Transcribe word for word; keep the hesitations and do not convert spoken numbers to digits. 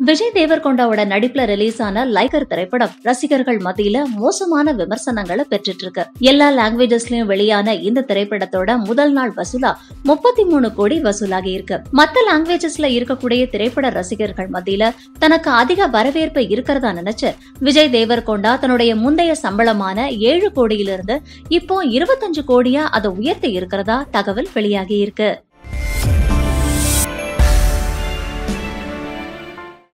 விஜய் தேவர்கொண்டாவோட நடிப்புல ரிலீஸ் ஆன லைகர் திரைப்படம் ரசிகர்கள் மத்தியில மோசமான விமர்சனங்களை பெற்றுட்டு இருக்கு. எல்லா லாங்குவேஜஸ்லயும் வெளியான இந்த திரைப்படத்தோட முதல் நாள் வசூலா முப்பத்தி மூணு கோடி வசூலாகி இருக்கு. மத்த லாங்குவேஜஸ்ல இருக்கக்கூடிய திரைப்பட ரசிகர்கள் மத்தியில தனக்கு அதிக வரவேற்பு இருக்கிறதா நினைச்சு விஜய் தேவர்கொண்டா தன்னுடைய முந்தைய சம்பளமான ஏழு கோடியிலிருந்து இப்போ இருபத்தஞ்சு கோடியா அதை உயர்த்தி இருக்கிறதா தகவல் வெளியாகி இருக்கு.